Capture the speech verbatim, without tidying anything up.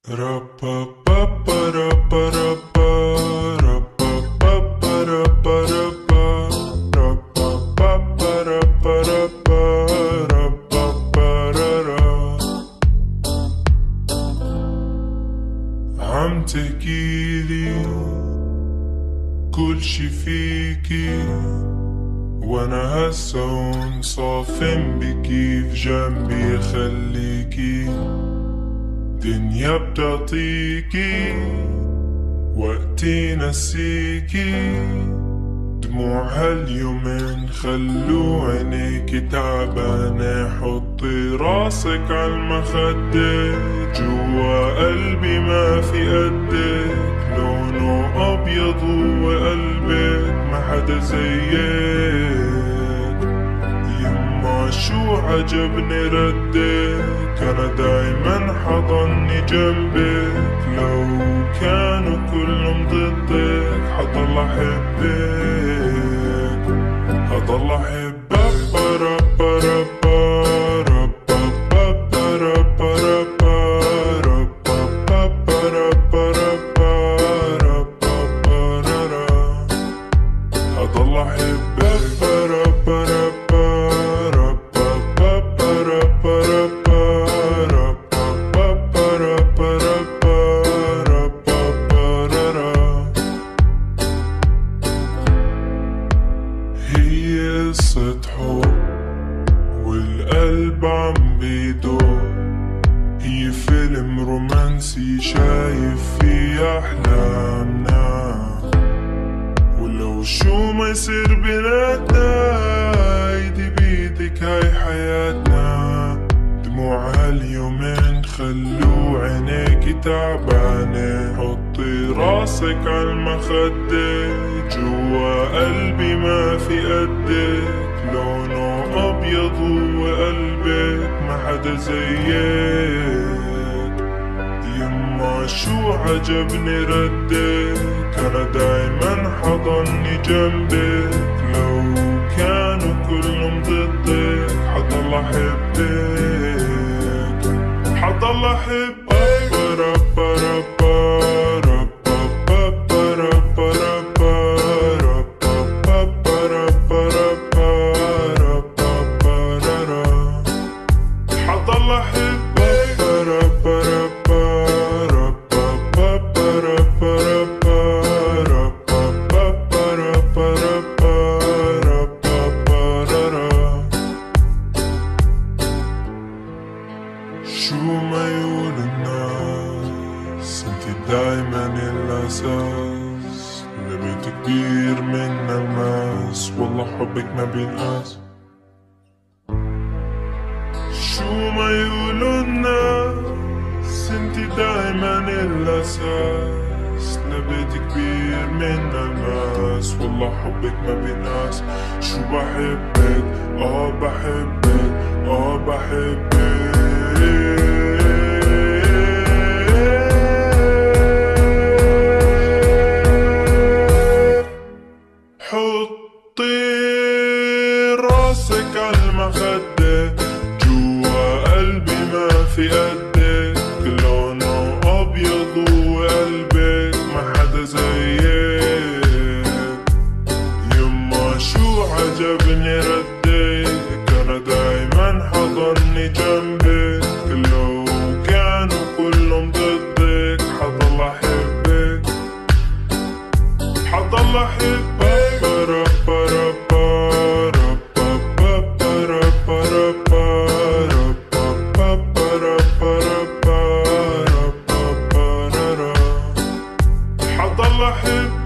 عم تحكيلي كل شي فيكي، وانا هسا هون صافن بكيف جنبي خليكي. دنيا بتعطيكي وقتي نسيكي، دموع هاليومين خلو عينيكي تعبانة. حطي راسك عالمخدة، جوا قلبي ما في قدك. لونه أبيض وقلبك ما حدا زيك. يما شو عجبني ردك، أنا دايما حضني جنبك. لو كانوا كلهم ضدك حضل أحبك، حضل أحبك. حضل هي قصة حب والقلب عم بيدور، هي فيلم رومانسي شايف فيه أحلامنا. ولو شو ما يصير بيناتنا، ايدي بيدك هاي حياتنا. دموع هاليومين خلو عينيكي تعبانة. حطي راسك عالمخدة، جوا قلبي ما في قدك. لونه أبيض وقلبك ما حدا زيك. يما شو عجبني ردك، أنا دايما حضني جنبك. لو كانوا كلهم ضدك حضل أحبك، حضل أحبك. حضل شو ما يقول الناس، انتي دايما الأساس. لبيت كبير من الماس، والله حبك ما بينقاس. شو ما يقولوا الناس، انتي دايما الأساس. لبيت كبير من الماس، والله حبك ما بينقاس. شو بحبك، اه بحبك، اه بحبك. حطي راسك عالمخدة، جوا قلبي ما في قدك. لونه أبيض وقلبك ما حدا زيك. يما شو عجبني ردك، أنا دايما حضني جنبك. لو كانوا كلهم ضدك حضل أحبك، حضل أحبك. حضل أحبك.